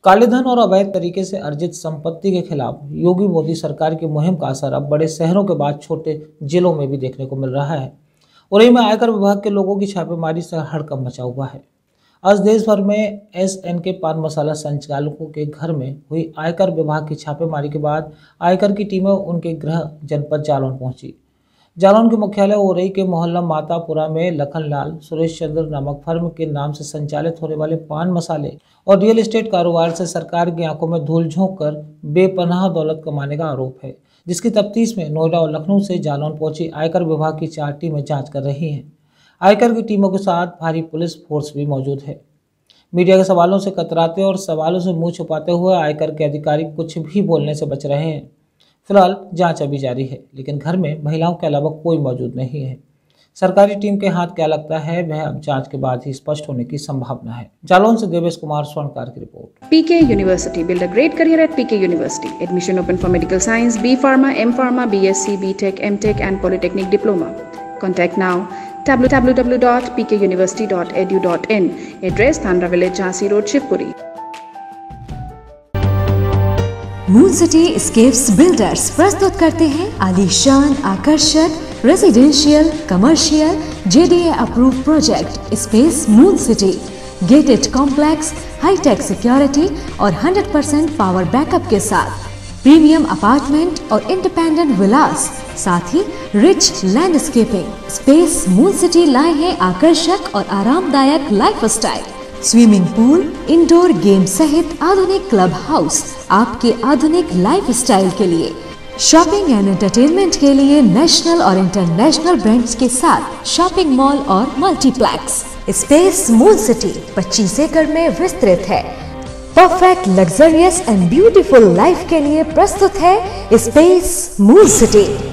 कालेधन और अवैध तरीके से अर्जित संपत्ति के खिलाफ योगी मोदी सरकार की मुहिम का असर अब बड़े शहरों के बाद छोटे जिलों में भी देखने को मिल रहा है। उन्हीं में आयकर विभाग के लोगों की छापेमारी से हड़कंप मचा हुआ है। आज देश भर में SN के पान मसाला संचालकों के घर में हुई आयकर विभाग की छापेमारी के बाद आयकर की टीमें उनके गृह जनपद जालौन पहुंची। जालौन के मुख्यालय ओरई के मोहल्ला मातापुरा में लखनलाल सुरेश चंद्र नामक फर्म के नाम से संचालित होने वाले पान मसाले और रियल एस्टेट कारोबार से सरकार की आंखों में धूल झोंक कर बेपनाह दौलत कमाने का आरोप है, जिसकी तफ्तीश में नोएडा और लखनऊ से जालौन पहुंची आयकर विभाग की 4 टीमें जांच कर रही हैं। आयकर की टीमों के साथ भारी पुलिस फोर्स भी मौजूद है। मीडिया के सवालों से कतराते और सवालों से मुंह छुपाते हुए आयकर के अधिकारी कुछ भी बोलने से बच रहे हैं। फिलहाल जांच अभी जारी है, लेकिन घर में महिलाओं के अलावा कोई मौजूद नहीं है। सरकारी टीम के हाथ क्या लगता है वह अब जांच के बाद ही स्पष्ट होने की संभावना है। जालौन से देवेश कुमार स्वर्णकार की report. PK University, build a great career at PK University. Admission open for medical science, B Pharma, M Pharma, BSc, BTech, MTech and Polytechnic Diploma. Contact now www.pkuniversity.edu.in. Address Thandra Village, Jhansi Road, Shivpuri. Moon city escapes builders प्रस्तुत करते हैं आलीशान आकर्षक residential commercial JDA approve project space moon city. Gated complex, hitech security और 100% power backup के साथ premium apartment और independent villas, साथ ही rich landscaping. Space moon city लाए हैं आकर्षक और आरामदायक lifestyle, swimming pool, indoor game सहित आधुनिक क्लब हाउस आपके आधुनिक लाइफस्टाइल के लिए। शॉपिंग एंड एंटरटेनमेंट के लिए नेशनल और इंटरनेशनल ब्रांड्स के साथ शॉपिंग मॉल और मल्टीप्लेक्स। स्पेस मून सिटी 25 एकड़ में विस्तृत है। Perfect luxurious and beautiful life के लिए प्रस्तुत है स्पेस मून सिटी।